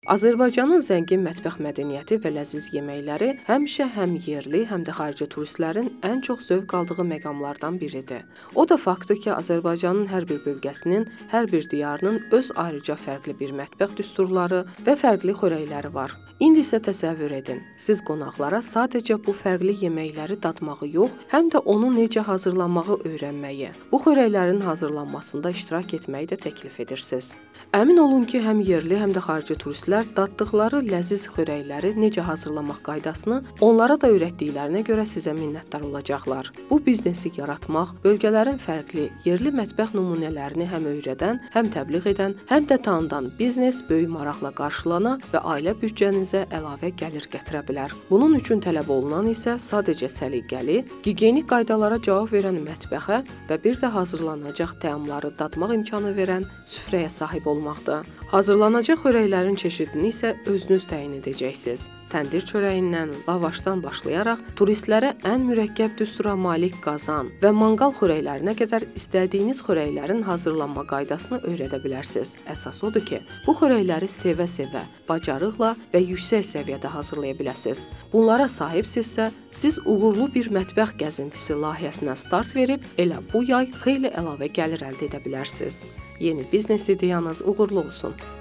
Azərbaycanın zəngin mətbəx mədəniyyəti və ləziz yeməkləri həmişə həm yerli, həm də xarici turistlərin ən çox zövq aldığı məqamlardan biridir. O da faktdır ki, Azərbaycanın hər bir bölgəsinin, hər bir diyarının öz ayrıca fərqli bir mətbəx düsturları və fərqli xörəkləri var. İndi isə təsəvvür edin, siz qonaqlara sadəcə bu fərqli yeməkləri dadmağı yox, həm də onu necə hazırlamağı öyrənməyi, bu xörəklərin hazırlanmasında iştirak etməyi də təklif edirsiniz. Əmin olun ki, həm yerli, həm də xarici turistlər daddıqları ləziz xörəkləri necə hazırlamaq qaydasını onlara da öyrətdiklərinə görə sizə minnətdar olacaqlar. Bu biznesi yaratmaq, bölgələrin fərqli, yerli mətbəx nümunələrini həm öyrədən, həm təbliğ edən, həm də tanıdan biznes böyük maraqla qarşılana və ailə büdcənizə əlavə gəlir gətirə bilər. Bunun üçün tələb olunan isə sadəcə səliqəli, gigiyenik qaydalara cavab verən mətbəxə və bir də hazırlanacaq təamları dadmaq imkanı verən süfrəyə sahib olmaqdır. Hazırlanacaq xörəklərin çeşidini isə özünüz təyin edəcəksiniz. Təndir çörəyindən, lavaşdan başlayaraq turistlərə ən mürəkkəb düstura malik qazan və manqal xörəklərinə qədər istədiyiniz xörəklərin hazırlanma qaydasını öyrədə bilərsiniz. Əsas odur ki, bu xörəkləri sevə-sevə, bacarıqla və yüksək səviyyədə hazırlaya biləsiniz. Bunlara sahibsinizsə, siz uğurlu bir mətbəx gəzintisi layihəsinə start verib, elə bu yay xeyli əlavə gəlir əldə edə bilərsiniz. Yeni biznes ideyanız uğurlu olsun.